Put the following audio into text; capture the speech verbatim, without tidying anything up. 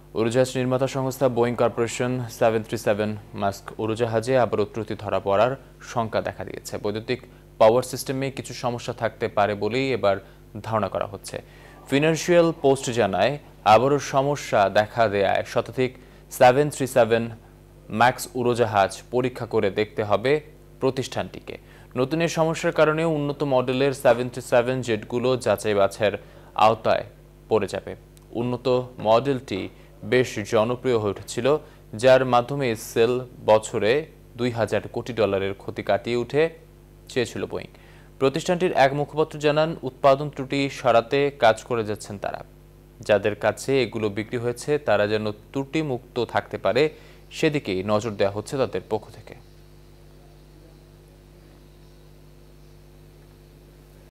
উড়োজাহাজ নির্মাতা সংস্থা Boeing corporation seven three seven মাস্ক উড়োজাহাজে আবারও ত্রুটি ধরা পড়ার শঙ্কা দেখা দিয়েছে। বৈদ্যুতিক পাওয়ার সিস্টেমে কিছু সমস্যা থাকতে পারে বলেই এবার ধারণা করা হচ্ছে। ফিনান্সিয়াল পোস্ট জানায়, আবারও সমস্যা দেখা দেয়ায় শতাধিক সেভেন থ্রি সেভেন ম্যাক্স উড়োজাহাজ পরীক্ষা করে দেখতে হবে প্রতিষ্ঠানটিকে। নতুন এই সমস্যার কারণে উন্নত মডেলের সেভেন থ্রি সেভেন জেটগুলো যাচাই বাছাইয়ের আওতায় পড়ে যাবে। উন্নত মডেলটি বেশ জনপ্রিয় হয়ে উঠেছিল, যার মাধ্যমে সেল বছরে দুই হাজার কোটি ডলারের ক্ষতি কাটিয়ে উঠে চেয়েছিল বোয়িং। প্রতিষ্ঠানটির এক মুখপাত্র জানান, উৎপাদন ত্রুটি সরাতে কাজ করে যাচ্ছেন তারা। যাদের কাছে এগুলো বিক্রি হয়েছে তারা যেন ত্রুটি মুক্ত থাকতে পারে সেদিকেই নজর দেওয়া হচ্ছে তাদের পক্ষ থেকে।